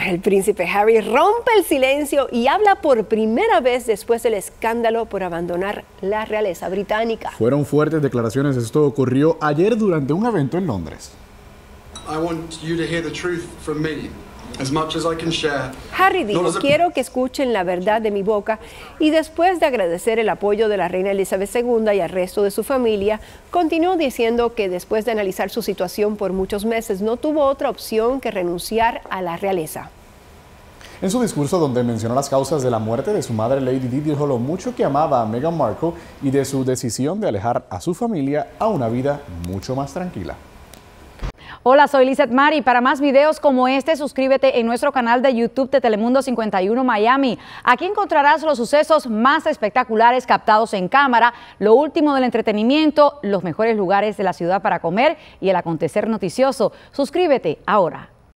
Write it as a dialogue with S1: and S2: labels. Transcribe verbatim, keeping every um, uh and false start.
S1: El príncipe Harry rompe el silencio y habla por primera vez después del escándalo por abandonar la realeza británica.
S2: Fueron fuertes declaraciones. Esto ocurrió ayer durante un evento en Londres.
S3: I want you to hear the truth from me, as much as I can share.
S1: Harry dijo, quiero que escuchen la verdad de mi boca, y después de agradecer el apoyo de la reina Elizabeth segunda y al resto de su familia, continuó diciendo que después de analizar su situación por muchos meses no tuvo otra opción que renunciar a la realeza.
S2: En su discurso, donde mencionó las causas de la muerte de su madre Lady Di, dijo lo mucho que amaba a Meghan Markle y de su decisión de alejar a su familia a una vida mucho más tranquila.
S4: Hola, soy Lizeth Mari. Para más videos como este, suscríbete en nuestro canal de YouTube de Telemundo cincuenta y uno Miami. Aquí encontrarás los sucesos más espectaculares captados en cámara, lo último del entretenimiento, los mejores lugares de la ciudad para comer y el acontecer noticioso. Suscríbete ahora.